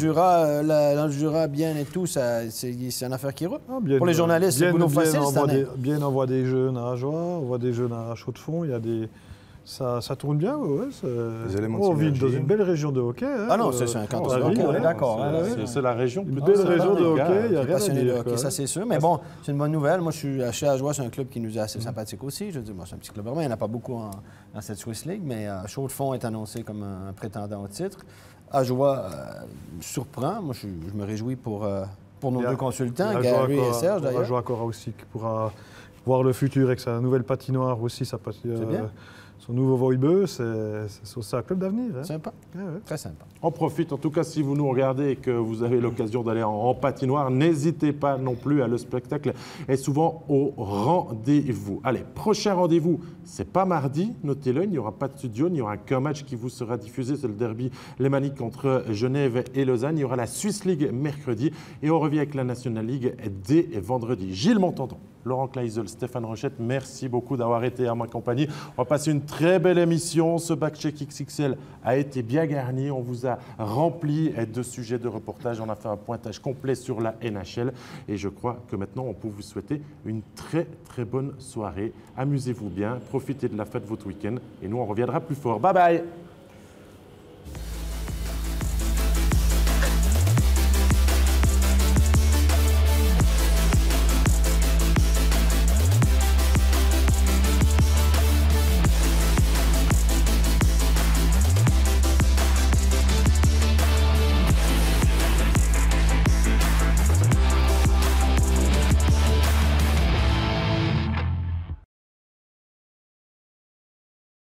D: Jura, bien et tout, c'est une affaire qui roule. Pour les journalistes, c'est boulot facile cette année.
C: Bien, on voit des jeunes à Ajoie, on voit des jeunes à Chaux-de-Fonds. Il Ça tourne bien, ouais.
B: Les éléments de
C: On vit
B: synergie.
C: dans une belle région de hockey. Hein,
D: Ah non, c'est un canton de hockey, on est d'accord.
A: C'est la région
C: Une
A: plutôt.
C: belle
A: c'est
C: région de
A: les gars.
C: hockey, il n'y a rien à
D: Passionné de
C: dire.
D: hockey,
C: quoi.
D: ça c'est sûr. Mais bon, c'est une bonne nouvelle. Moi, je suis chez Ajoie, c'est un club qui nous est assez sympathique aussi. Je veux dire, moi, c'est un petit club vraiment. Il n'y en a pas beaucoup dans cette Swiss League, mais Chaux-de-Fonds est annoncé comme un prétendant au titre. Ajoie surprend. Moi, je me réjouis pour nos deux consultants, Gary et Serge d'ailleurs.
C: Ajoie Cora aussi, qui pourra voir le futur avec sa nouvelle patinoire aussi.
D: C'est bien.
C: Son nouveau Voibeux, c'est un club d'avenir. Hein.
D: Sympa,
C: ouais.
D: Très sympa.
A: On profite, en tout cas, si vous nous regardez et que vous avez l'occasion d'aller en patinoire, n'hésitez pas non plus, le spectacle est souvent au rendez-vous. Allez, prochain rendez-vous, c'est pas mardi, notez-le, il n'y aura pas de studio, il n'y aura qu'un match qui vous sera diffusé, c'est le derby lémanique entre Genève et Lausanne. Il y aura la Swiss League mercredi et on revient avec la National League dès vendredi. Gilles Montandon, Laurent Kleisel, Stéphane Rochette, merci beaucoup d'avoir été à ma compagnie. On va passer une très belle émission. Ce back-check XXL a été bien garni. On vous a rempli de sujets de reportage. On a fait un pointage complet sur la NHL. Et je crois que maintenant, on peut vous souhaiter une très, très bonne soirée. Amusez-vous bien. Profitez de la fête votre week-end. Et nous, on reviendra plus fort. Bye bye!